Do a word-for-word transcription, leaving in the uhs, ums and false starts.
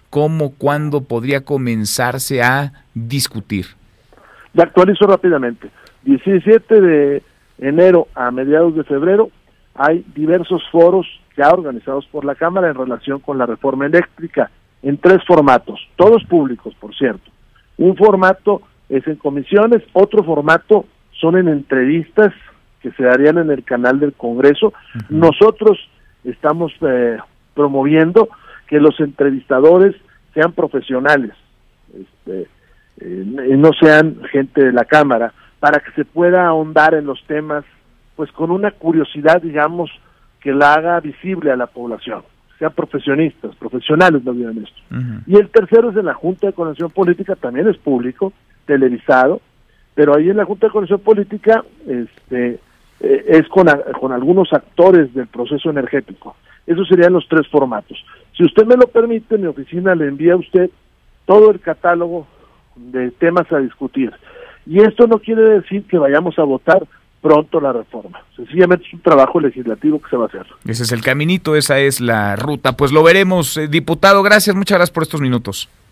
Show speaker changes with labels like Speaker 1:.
Speaker 1: cómo, cuándo podría comenzarse a discutir.
Speaker 2: Le actualizo rápidamente. diecisiete de enero a mediados de febrero hay diversos foros ya organizados por la Cámara en relación con la reforma eléctrica, en tres formatos, todos públicos, por cierto. Un formato es en comisiones, otro formato son en entrevistas que se darían en el canal del Congreso. Uh-huh. Nosotros estamos eh, promoviendo que los entrevistadores sean profesionales, este, eh, no sean gente de la Cámara, para que se pueda ahondar en los temas, pues con una curiosidad, digamos, que la haga visible a la población, sean profesionistas, profesionales más bien esto. Uh-huh. Y el tercero es en la Junta de Coordinación Política, también es público, televisado, pero ahí en la Junta de Coordinación Política este, eh, es con, a, con algunos actores del proceso energético. Esos serían los tres formatos. Si usted me lo permite, mi oficina le envía a usted todo el catálogo de temas a discutir. Y esto no quiere decir que vayamos a votar pronto la reforma. Sencillamente es un trabajo legislativo que se va a hacer.
Speaker 1: Ese es el caminito, esa es la ruta. Pues lo veremos, eh, diputado. Gracias, muchas gracias por estos minutos.